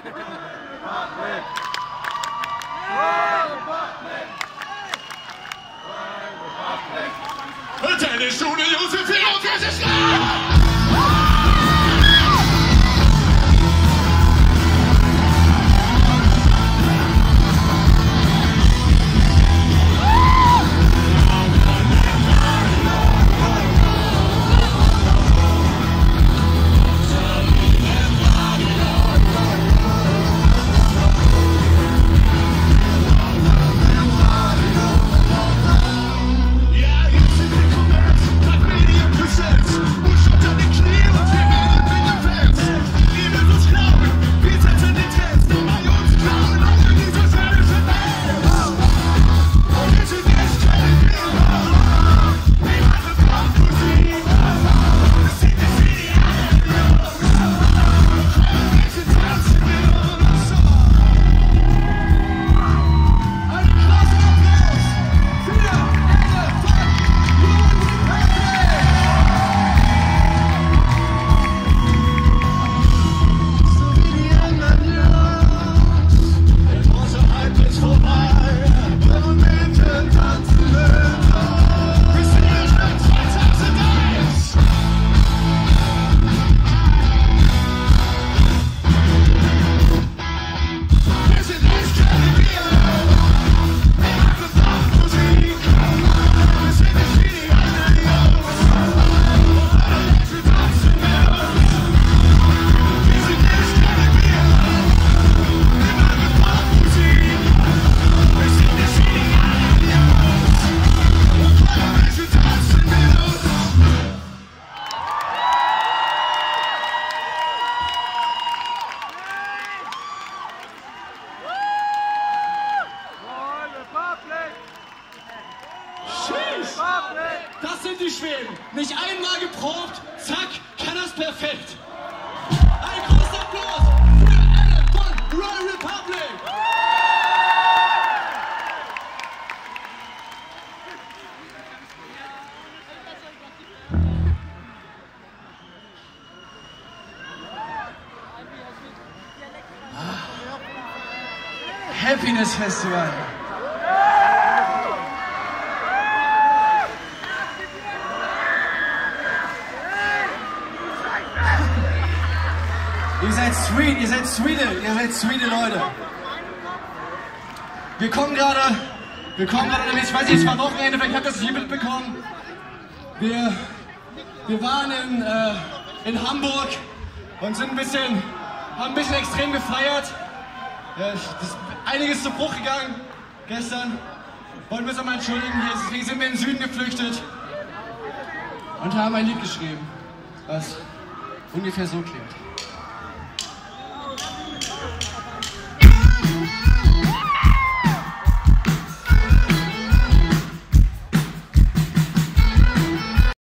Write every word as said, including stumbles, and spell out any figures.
Tennisschule, Josephine und Jessica! Das sind die Schweden. Nicht einmal geprobt, zack, kann das perfekt. Ein großer Applaus für alle von Royal Republic. Happiness Festival. Ihr seid sweet, ihr seid sweete, ihr seid sweete Leute. Wir kommen gerade, wir kommen gerade, ich weiß nicht, es war Wochenende, vielleicht habt ihr das hier mitbekommen. Wir, wir waren in, äh, in Hamburg und sind ein bisschen, haben ein bisschen extrem gefeiert. Ja, das ist einiges zu Bruch gegangen gestern. Wollten wir uns nochmal entschuldigen, deswegen sind wir in den Süden geflüchtet und haben ein Lied geschrieben, was ungefähr so klingt.